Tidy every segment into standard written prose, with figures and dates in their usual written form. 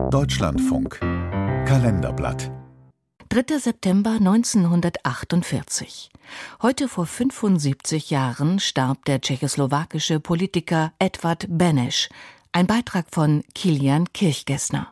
Deutschlandfunk Kalenderblatt 3. September 1948. Heute vor 75 Jahren starb der tschechoslowakische Politiker Edvard Beneš. Ein Beitrag von Kilian Kirchgessner.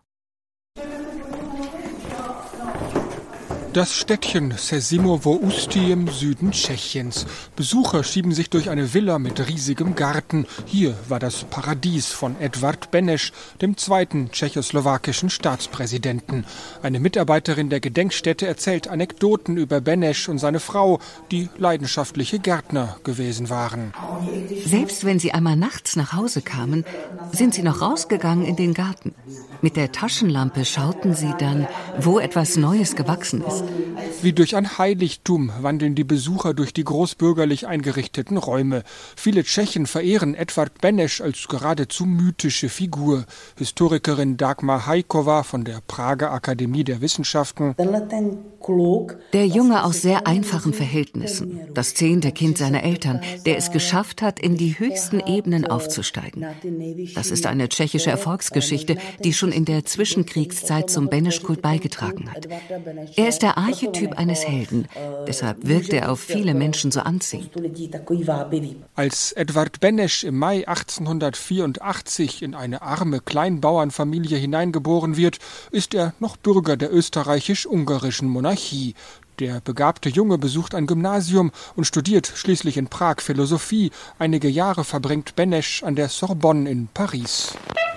Das Städtchen Sezimovo Ústí im Süden Tschechiens. Besucher schieben sich durch eine Villa mit riesigem Garten. Hier war das Paradies von Edvard Beneš, dem zweiten tschechoslowakischen Staatspräsidenten. Eine Mitarbeiterin der Gedenkstätte erzählt Anekdoten über Beneš und seine Frau, die leidenschaftliche Gärtner gewesen waren. Selbst wenn sie einmal nachts nach Hause kamen, sind sie noch rausgegangen in den Garten. Mit der Taschenlampe schauten sie dann, wo etwas Neues gewachsen ist. Wie durch ein Heiligtum wandeln die Besucher durch die großbürgerlich eingerichteten Räume. Viele Tschechen verehren Edvard Beneš als geradezu mythische Figur. Historikerin Dagmar Hajkova von der Prager Akademie der Wissenschaften. Der Junge aus sehr einfachen Verhältnissen, das 10. Kind seiner Eltern, der es geschafft hat, in die höchsten Ebenen aufzusteigen. Das ist eine tschechische Erfolgsgeschichte, die schon in der Zwischenkriegszeit zum Beneš-Kult beigetragen hat. Er ist der Archetyp eines Helden, deshalb wirkt er auf viele Menschen so anziehend. Als Edvard Beneš im Mai 1884 in eine arme Kleinbauernfamilie hineingeboren wird, ist er noch Bürger der österreichisch-ungarischen Monarchie. Der begabte Junge besucht ein Gymnasium und studiert schließlich in Prag Philosophie. Einige Jahre verbringt Beneš an der Sorbonne in Paris.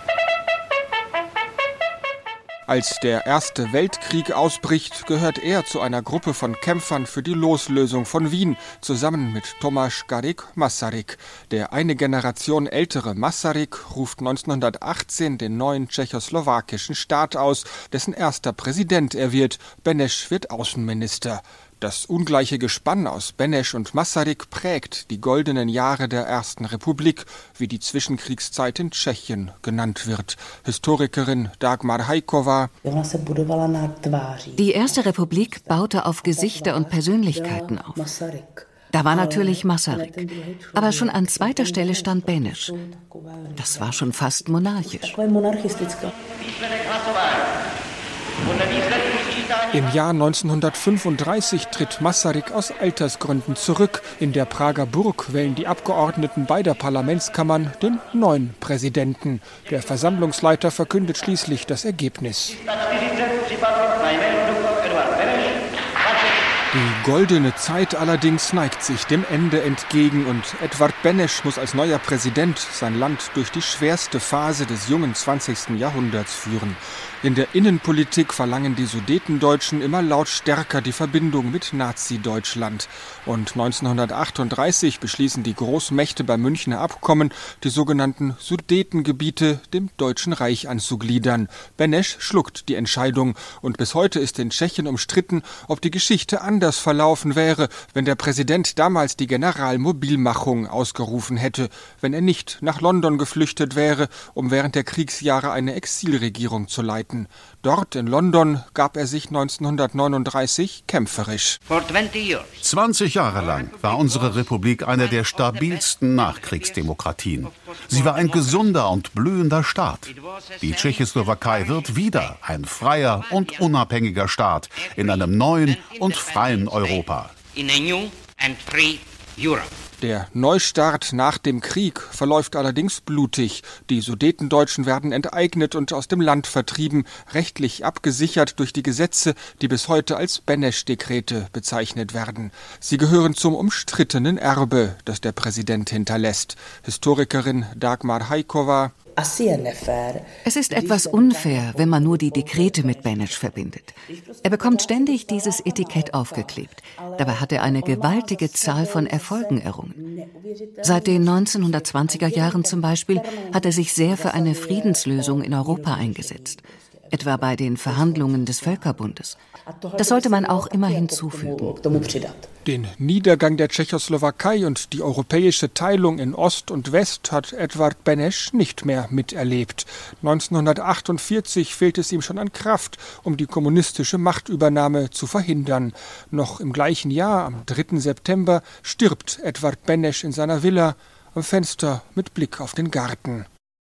Als der Erste Weltkrieg ausbricht, gehört er zu einer Gruppe von Kämpfern für die Loslösung von Wien, zusammen mit Tomáš Garrigue Masaryk. Der eine Generation ältere Masaryk ruft 1918 den neuen tschechoslowakischen Staat aus, dessen erster Präsident er wird. Beneš wird Außenminister. Das ungleiche Gespann aus Beneš und Masaryk prägt die goldenen Jahre der Ersten Republik, wie die Zwischenkriegszeit in Tschechien genannt wird. Historikerin Dagmar Hajkova. Die Erste Republik baute auf Gesichter und Persönlichkeiten auf. Da war natürlich Masaryk, aber schon an zweiter Stelle stand Beneš. Das war schon fast monarchisch. Im Jahr 1935 tritt Masaryk aus Altersgründen zurück. In der Prager Burg wählen die Abgeordneten beider Parlamentskammern den neuen Präsidenten. Der Versammlungsleiter verkündet schließlich das Ergebnis. Die goldene Zeit allerdings neigt sich dem Ende entgegen und Edvard Beneš muss als neuer Präsident sein Land durch die schwerste Phase des jungen 20. Jahrhunderts führen. In der Innenpolitik verlangen die Sudetendeutschen immer lautstärker die Verbindung mit Nazi-Deutschland. Und 1938 beschließen die Großmächte beim Münchner Abkommen, die sogenannten Sudetengebiete dem Deutschen Reich anzugliedern. Beneš schluckt die Entscheidung und bis heute ist in Tschechien umstritten, ob die Geschichte anders verlaufen wäre, wenn der Präsident damals die Generalmobilmachung ausgerufen hätte, wenn er nicht nach London geflüchtet wäre, um während der Kriegsjahre eine Exilregierung zu leiten. Dort in London gab er sich 1939 kämpferisch. 20 Jahre lang war unsere Republik eine der stabilsten Nachkriegsdemokratien. Sie war ein gesunder und blühender Staat. Die Tschechoslowakei wird wieder ein freier und unabhängiger Staat in einem neuen und freien Europa. Der Neustart nach dem Krieg verläuft allerdings blutig. Die Sudetendeutschen werden enteignet und aus dem Land vertrieben, rechtlich abgesichert durch die Gesetze, die bis heute als Beneš-Dekrete bezeichnet werden. Sie gehören zum umstrittenen Erbe, das der Präsident hinterlässt. Historikerin Dagmar Hajkova. Es ist etwas unfair, wenn man nur die Dekrete mit Beneš verbindet. Er bekommt ständig dieses Etikett aufgeklebt. Dabei hat er eine gewaltige Zahl von Erfolgen errungen. Seit den 1920er Jahren zum Beispiel hat er sich sehr für eine Friedenslösung in Europa eingesetzt. Etwa bei den Verhandlungen des Völkerbundes. Das sollte man auch immer hinzufügen. Den Niedergang der Tschechoslowakei und die europäische Teilung in Ost und West hat Edvard Beneš nicht mehr miterlebt. 1948 fehlt es ihm schon an Kraft, um die kommunistische Machtübernahme zu verhindern. Noch im gleichen Jahr, am 3. September, stirbt Edvard Beneš in seiner Villa am Fenster mit Blick auf den Garten.